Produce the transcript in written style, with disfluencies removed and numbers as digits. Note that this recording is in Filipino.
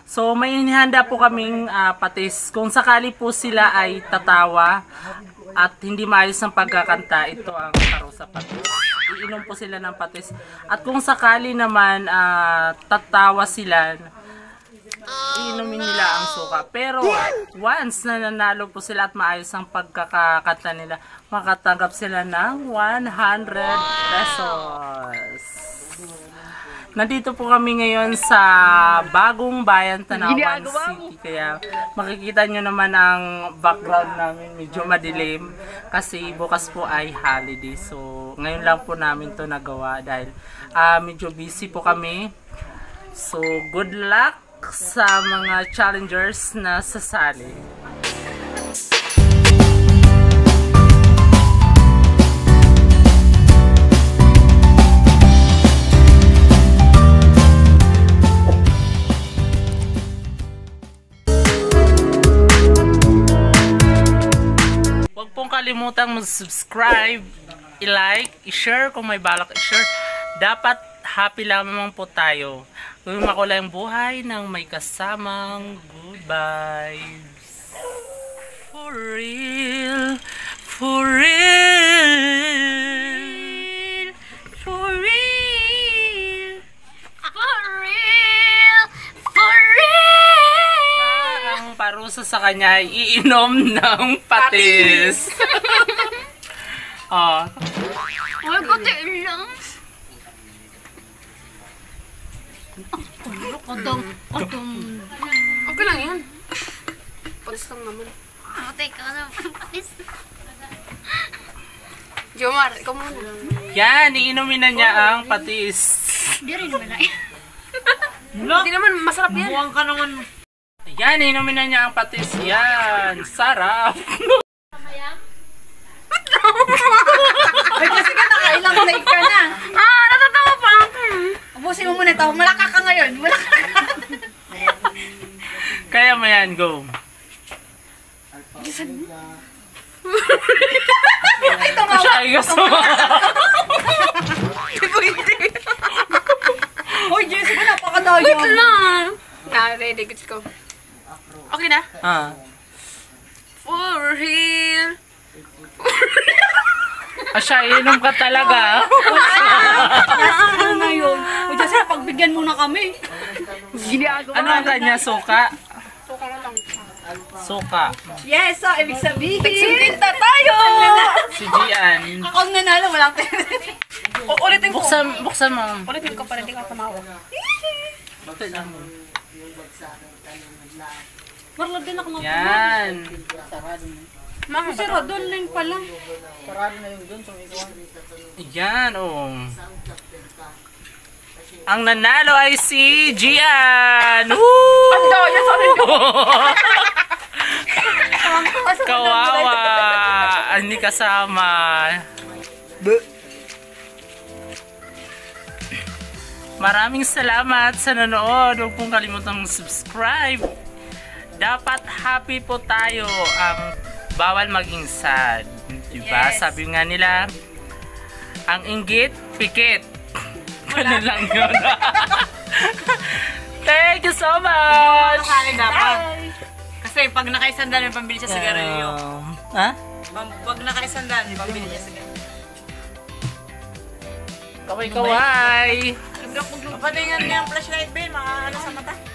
So may inihanda po kaming patis. Kung sakali po sila ay tatawa at hindi maayos ang pagkakanta, ito ang parusa patis. Iinom po sila ng patis. At kung sakali naman tatawa sila, iinumin nila ang suka. Pero once na nanalo po sila at maayos ang pagkakakanta nila, makatanggap sila ng 100 pesos. Nandito po kami ngayon sa Bagong Bayan, Tanawan City. Kaya makikita nyo naman ang background namin medyo madilim kasi bukas po ay holiday. So ngayon lang po namin to nagawa dahil medyo busy po kami. So good luck sa mga challengers na sasali. Huwag pong kalimutang mag-subscribe, i-like, i-share kung may balak i-share. Dapat happy lamang po tayo. Gawin makulay ang buhay ng may kasamang good vibes. For real, for real, for real, for real, for real. Ang parusa sa kanya ay iinom ng patis. Oh. Ay, konti lang. Okay lang yan. Patis lang naman. Teka na, patis. Jomar, ikaw muna. Yan, iinumin na niya ang patis. Di rin naman ay. Hindi naman, masarap yan. Buwang ka naman. Yan, iinumin na niya ang patis. Yan, sarap. Ay, kasi ka nakailang take ka na. Natatawa pa ako. Ubusin mo muna ito. Malaka ka ngayon. Malaka ka. Kaya mo yan, go. Ito nga. Siya ay kasama. Hoy, Jessica, napakadayo. Wait lang. Ready, good go. Okay na? For real. Siya, iinom ka talaga. Ano na yun? Hoy, Jessica, pagbigyan mo na kami. Ano ang kanya, suka? Suka na lang. Suka. Yes, so, ibig sabihin. Sumkinta tayo! Si Gian. Ako ang nanalo, walang pera. Ulitin ko. Buksan mo. Ulitin ko para hindi ka tumawa. Bakit lang? Marla din ako mga Yan. Kasi Rodon lang pala. Yan, oh. Ang nanalo ay si Gian. Woo! Ando, yan sorry. Kawawa. Hindi kasama. Maraming salamat sa nanood. Huwag pong kalimutang subscribe. Dapat happy po tayo. Ang bawal maging sad. Diba? Yes. Sabi nga nila, ang inggit, pikit. Ganun lang yun. Thank you so much! Nakakain dapat. Kasi pag nakaisandal, may pambili siya sigarilyo. Ha? Pag nakaisandal, may pambili siya sigarilyo. Kaway-kaway! Papatingan niya ang flashlight, Ben. Makaano sa mata.